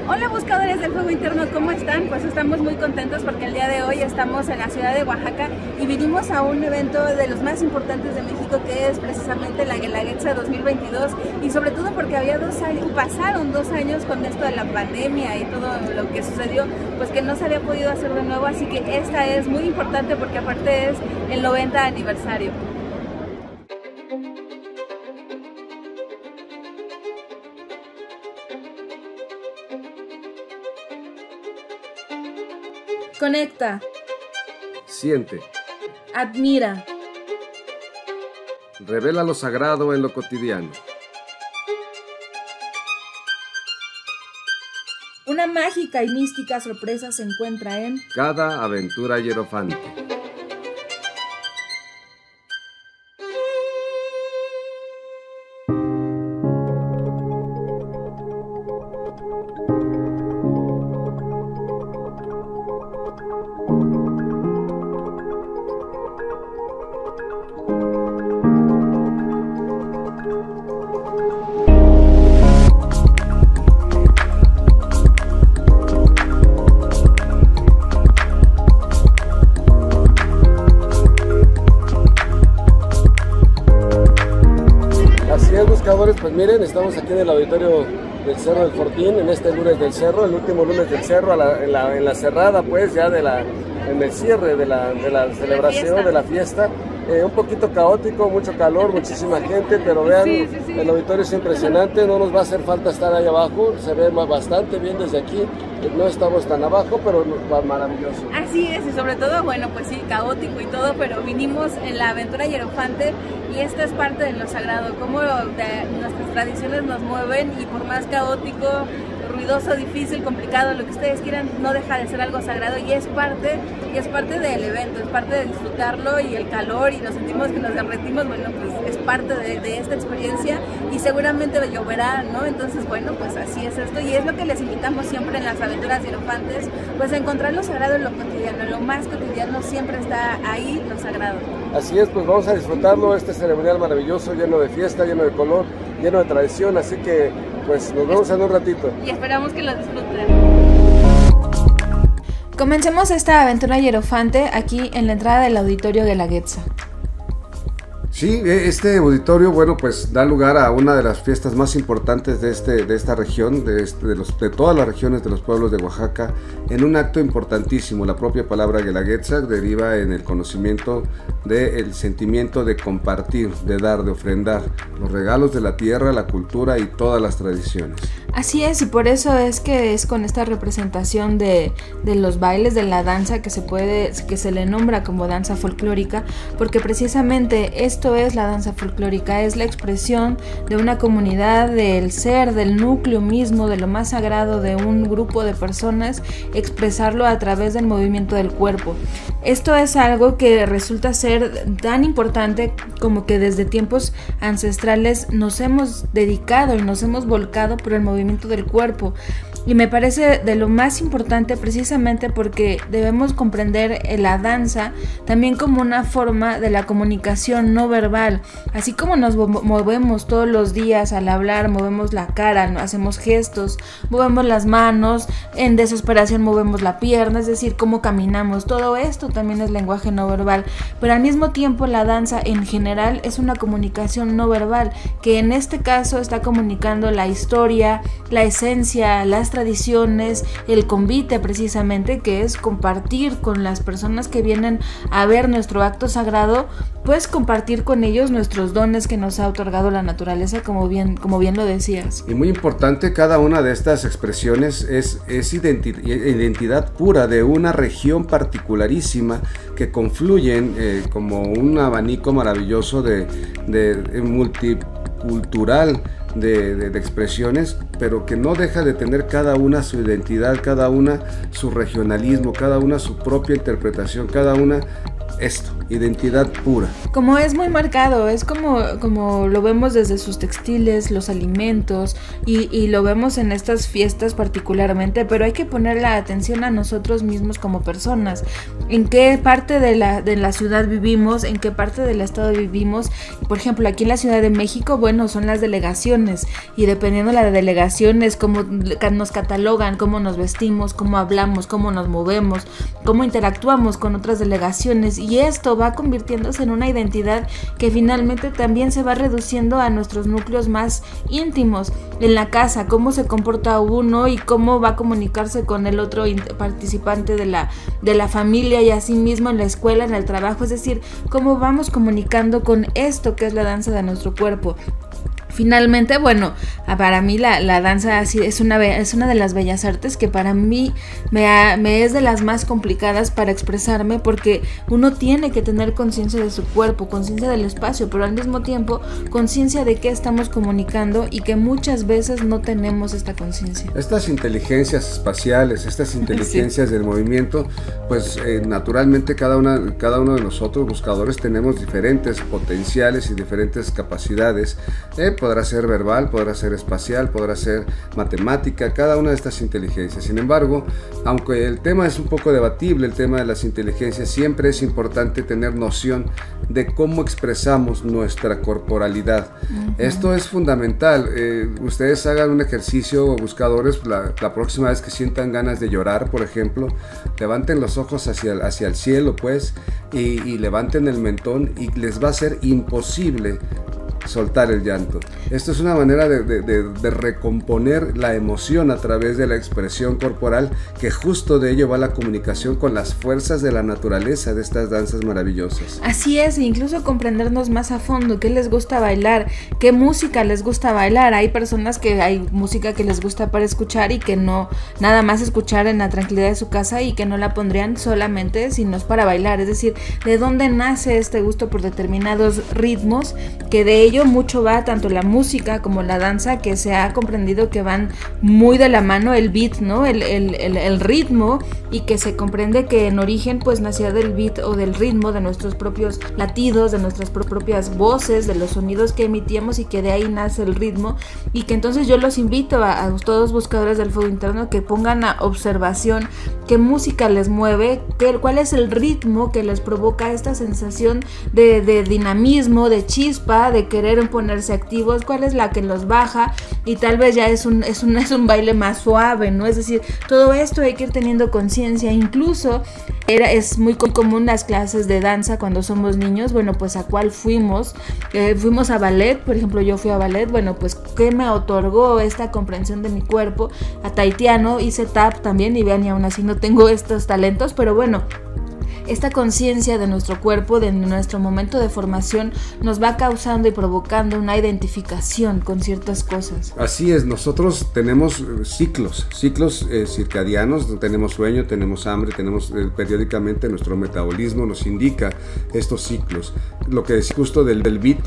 Hola buscadores del fuego interno, ¿cómo están? Pues estamos muy contentos porque el día de hoy estamos en la ciudad de Oaxaca y vinimos a un evento de los más importantes de México, que es precisamente la Guelaguetza 2022, y sobre todo porque pasaron 2 años con esto de la pandemia y todo lo que sucedió, pues que no se había podido hacer de nuevo, así que esta es muy importante porque aparte es el 90 aniversario. Conecta, siente, admira, revela lo sagrado en lo cotidiano. Una mágica y mística sorpresa se encuentra en Cada aventura hierofante. Buscadores, pues miren, estamos aquí en el auditorio del Cerro del Fortín, en este lunes del Cerro, el último lunes del Cerro, en la cerrada, pues ya en el cierre de la celebración, de la fiesta. Un poquito caótico, mucho calor, muchísima gente, pero vean, el auditorio es impresionante, no nos va a hacer falta estar ahí abajo, se ve bastante bien desde aquí, no estamos tan abajo, pero va maravilloso. Así es, y sobre todo, bueno, pues sí, caótico y todo, pero vinimos en la aventura hierofante y esto es parte de lo sagrado, cómo nuestras tradiciones nos mueven, y por más caótico, ruidoso, difícil, complicado, lo que ustedes quieran, no deja de ser algo sagrado y es parte del evento, es parte de disfrutarlo, y el calor, y nos sentimos que nos derretimos, bueno, pues es parte de esta experiencia y seguramente lloverá, ¿no? Entonces, bueno, pues así es esto, y es lo que les invitamos siempre en las aventuras hierofantes, pues a encontrar lo sagrado en lo cotidiano, en lo más cotidiano siempre está ahí lo sagrado. Así es, pues vamos a disfrutarlo, este ceremonial maravilloso, lleno de fiesta, lleno de color, lleno de tradición, así que pues nos vemos en un ratito. Y esperamos que lo disfruten. Comencemos esta aventura hierofante aquí en la entrada del auditorio Guelaguetza. Sí, este auditorio, bueno, pues da lugar a una de las fiestas más importantes de esta región, de todas las regiones de los pueblos de Oaxaca, en un acto importantísimo. La propia palabra Guelaguetza deriva en el conocimiento del sentimiento de compartir, de dar, de ofrendar los regalos de la tierra, la cultura y todas las tradiciones. Así es, y por eso es que es con esta representación de los bailes, de la danza que se le nombra como danza folclórica, porque precisamente esto es la danza folclórica, es la expresión de una comunidad, del ser, del núcleo mismo, de lo más sagrado de un grupo de personas, expresarlo a través del movimiento del cuerpo. Esto es algo que resulta ser tan importante como que desde tiempos ancestrales nos hemos dedicado y nos hemos volcado por el movimiento del cuerpo. Y me parece de lo más importante precisamente porque debemos comprender la danza también como una forma de la comunicación no verbal. Así como nos movemos todos los días al hablar, movemos la cara, hacemos gestos, movemos las manos, en desesperación movemos la pierna, es decir, cómo caminamos. Todo esto también es lenguaje no verbal, pero al mismo tiempo la danza en general es una comunicación no verbal, que en este caso está comunicando la historia, la esencia, las tradiciones, el convite precisamente, que es compartir con las personas que vienen a ver nuestro acto sagrado, pues compartir con ellos nuestros dones que nos ha otorgado la naturaleza, como bien lo decías. Y muy importante, cada una de estas expresiones es identidad pura de una región particularísima que confluyen como un abanico maravilloso de multicultural de expresiones, pero que no deja de tener cada una su identidad, cada una su regionalismo, cada una su propia interpretación, cada una esto, identidad pura. Como es muy marcado, es como lo vemos desde sus textiles, los alimentos, y lo vemos en estas fiestas particularmente, pero hay que poner la atención a nosotros mismos como personas, en qué parte de la ciudad vivimos, en qué parte del estado vivimos. Por ejemplo, aquí en la Ciudad de México, bueno, son las delegaciones, y dependiendo de la delegación es cómo nos catalogan, cómo nos vestimos, cómo hablamos, cómo nos movemos, cómo interactuamos con otras delegaciones, y esto va convirtiéndose en una identidad que finalmente también se va reduciendo a nuestros núcleos más íntimos, en la casa, cómo se comporta uno y cómo va a comunicarse con el otro participante de la familia, y así mismo en la escuela, en el trabajo, es decir, cómo vamos comunicando con esto que es la danza de nuestro cuerpo. Finalmente, bueno, para mí la danza así es una de las bellas artes que para mí me es de las más complicadas para expresarme, porque uno tiene que tener conciencia de su cuerpo, conciencia del espacio, pero al mismo tiempo conciencia de qué estamos comunicando, y que muchas veces no tenemos esta conciencia. Estas inteligencias espaciales, estas inteligencias del movimiento, pues naturalmente cada uno de nosotros buscadores tenemos diferentes potenciales y diferentes capacidades. Podrá ser verbal, podrá ser espacial, podrá ser matemática, cada una de estas inteligencias. Sin embargo, aunque el tema es un poco debatible, el tema de las inteligencias, siempre es importante tener noción de cómo expresamos nuestra corporalidad. Esto es fundamental. Ustedes hagan un ejercicio, buscadores, la próxima vez que sientan ganas de llorar, por ejemplo, levanten los ojos hacia el cielo, pues, y levanten el mentón, y les va a ser imposible soltar el llanto. Esto es una manera de recomponer la emoción a través de la expresión corporal, que justo de ello va la comunicación con las fuerzas de la naturaleza de estas danzas maravillosas. Así es, incluso comprendernos más a fondo, qué les gusta bailar, qué música les gusta bailar. Hay personas que hay música que les gusta para escuchar y que no, nada más escuchar en la tranquilidad de su casa, y que no la pondrían solamente si no es para bailar. Es decir, de dónde nace este gusto por determinados ritmos, que de ello mucho va tanto la música como la danza, que se ha comprendido que van muy de la mano, el beat, ¿no? El ritmo, y que se comprende que en origen pues nacía del beat o del ritmo de nuestros propios latidos, de nuestras propias voces, de los sonidos que emitíamos, y que de ahí nace el ritmo. Y que entonces yo los invito a todos buscadores del fuego interno que pongan a observación qué música les mueve, cuál es el ritmo que les provoca esta sensación de dinamismo, de chispa, de querer ponerse activos, cuál es la que los baja, y tal vez ya es un baile más suave, ¿no? Es decir, todo esto hay que ir teniendo conciencia. Incluso es muy común las clases de danza cuando somos niños. Bueno, pues ¿a cuál fuimos? Fuimos a ballet, por ejemplo, yo fui a ballet. Bueno, pues ¿qué me otorgó esta comprensión de mi cuerpo? A tahitiano, hice tap también, y vean, y aún así no tengo estos talentos, pero bueno, esta conciencia de nuestro cuerpo, de nuestro momento de formación, nos va causando y provocando una identificación con ciertas cosas. Así es, nosotros tenemos ciclos circadianos, tenemos sueño, tenemos hambre, tenemos periódicamente nuestro metabolismo nos indica estos ciclos. Lo que es justo del beat,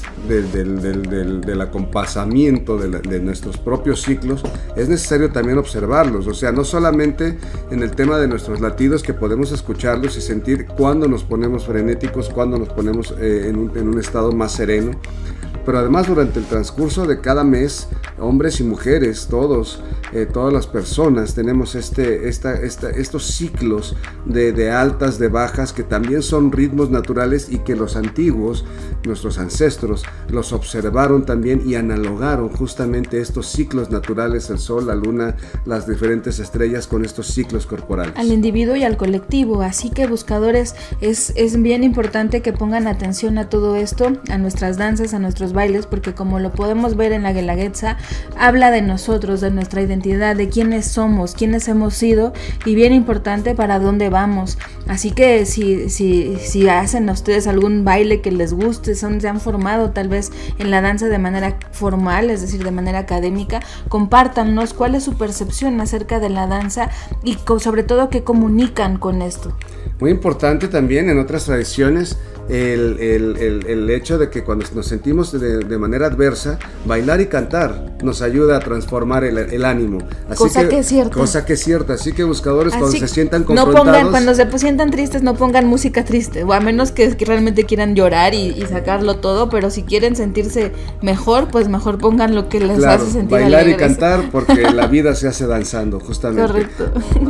del acompasamiento de nuestros propios ciclos, es necesario también observarlos. O sea, no solamente en el tema de nuestros latidos, que podemos escucharlos y sentir cuando nos ponemos frenéticos, cuando nos ponemos en un estado más sereno, pero además durante el transcurso de cada mes, hombres y mujeres, todas las personas tenemos estos ciclos de altas, de bajas, que también son ritmos naturales, y que los antiguos, nuestros ancestros, los observaron también y analogaron justamente estos ciclos naturales, el sol, la luna, las diferentes estrellas, con estos ciclos corporales. Al individuo y al colectivo. Así que buscadores, es bien importante que pongan atención a todo esto, a nuestras danzas, a nuestros bailes, porque como lo podemos ver en la Guelaguetza, habla de nosotros, de nuestra identidad, de quiénes somos, quiénes hemos sido, y bien importante para dónde vamos. Así que si hacen a ustedes algún baile que les guste, se han formado tal vez en la danza de manera formal, es decir, de manera académica, compártanos cuál es su percepción acerca de la danza, y sobre todo qué comunican con esto. Muy importante también en otras tradiciones el hecho de que cuando nos sentimos de manera adversa, bailar y cantar nos ayuda a transformar el ánimo. Así Cosa que es cierta. Cosa que es cierta. Así que buscadores, Así cuando se sientan no confrontados... cuando se sientan tristes, no pongan música triste, o a menos que realmente quieran llorar y sacarlo todo, pero si quieren sentirse mejor, pues mejor pongan lo que les hace sentir bailar alegres. Y cantar, porque la vida se hace danzando, justamente. Correcto.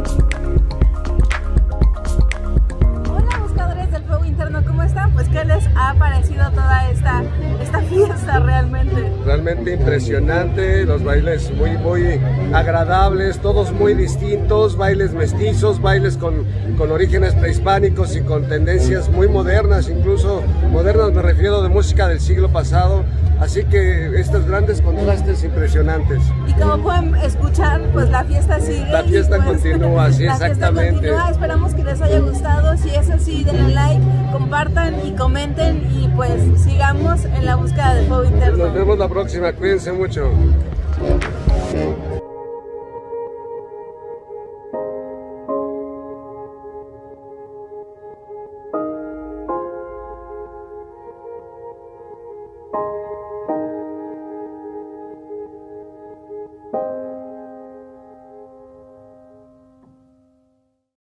Hola, buscadores del fuego interno, ¿cómo están? Pues, ¿qué les ha parecido toda esta fiesta realmente? Realmente impresionante, los bailes muy agradables, todos muy distintos, bailes mestizos, bailes con orígenes prehispánicos y con tendencias muy modernas, incluso modernas me refiero de música del siglo pasado, así que estos grandes contrastes impresionantes. Y como pueden escuchar, pues la fiesta sigue. La fiesta pues, continúa, sí, exactamente. Fiesta continúa. Esperamos que les haya gustado, si es así, denle like, compartan y comenten y pues sigamos en la búsqueda del fuego interno. Nos vemos la próxima, cuídense mucho.